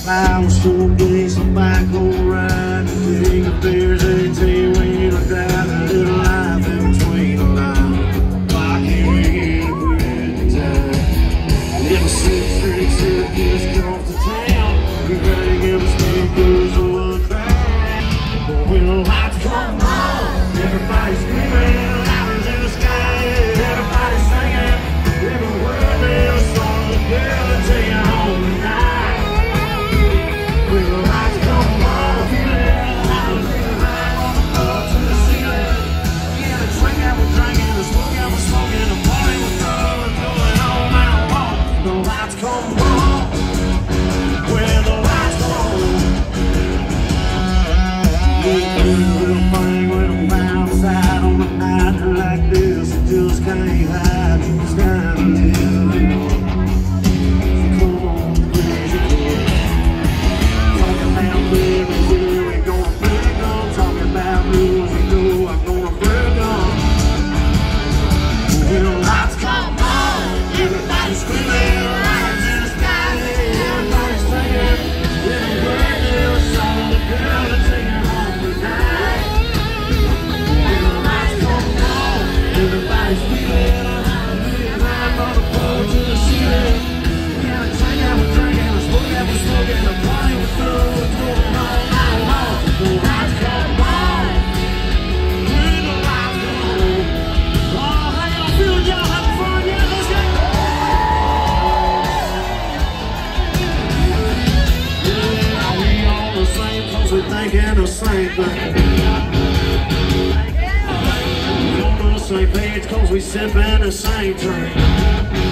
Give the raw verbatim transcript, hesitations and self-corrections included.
I was so gay, some back on ride. Take a beers, they tell you when you look down. A little life in between the lines. Why can't we get a good time? Never six drinks, it just comes to town. We gotta give us speakers or a crowd. But when the lights come on, everybody's screaming. Lights in the sky, everybody's singing. Every word they're a song, girl, they take you home tonight. Thinking the same thing. We're on the same page cause we sip in the same drink.